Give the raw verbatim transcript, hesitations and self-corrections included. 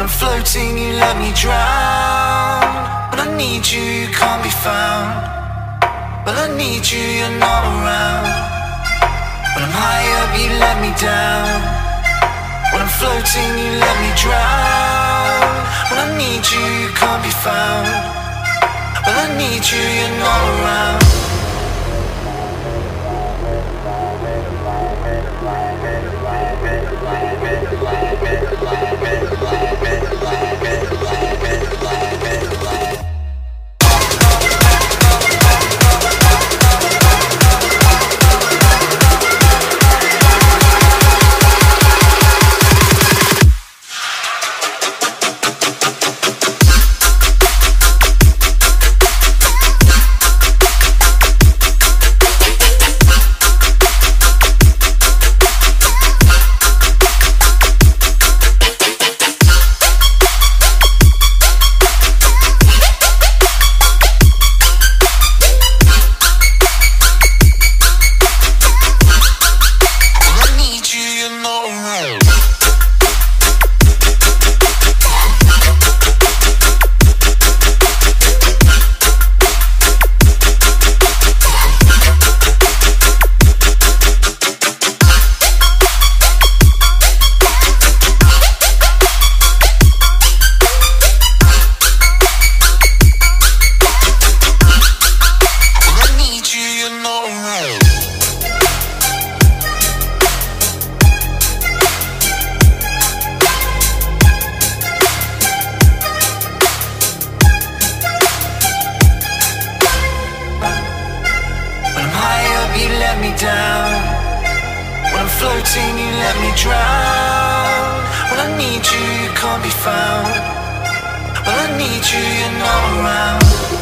I'm floating, you let me drown. When I need you, you can't be found. When I need you, you're not around. When I'm high up, you let me down. When I'm floating, you let me drown. When I need you, you can't be found. When I need you, you're not around. Down. When I'm floating, you let me drown. When I need you, you can't be found. When I need you, you're not around.